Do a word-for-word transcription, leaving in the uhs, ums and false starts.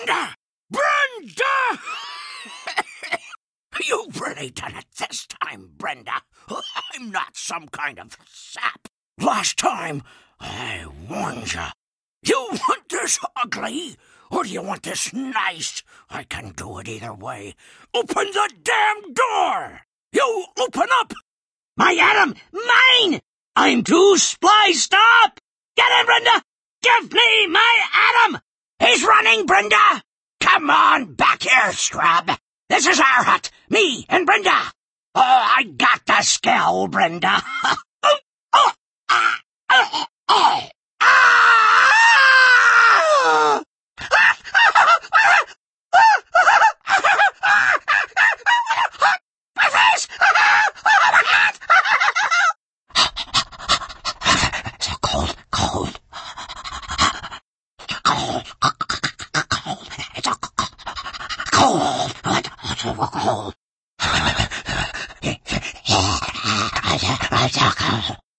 Brenda! Brenda! You've really done it this time, Brenda. I'm not some kind of sap. Last time, I warned you. You want this ugly, or do you want this nice? I can do it either way. Open the damn door! You open up! My atom! Mine! I'm too spliced up! Get him, Brenda! Give me my atom! He's running, Brenda! Come on back here, scrub! This is our hut, me and Brenda! Oh, I got the skill, Brenda! oh, oh, ah, oh, oh, ah! My face! Oh, my God! So cold, cold. Cold, cold. It's so cold. Cold.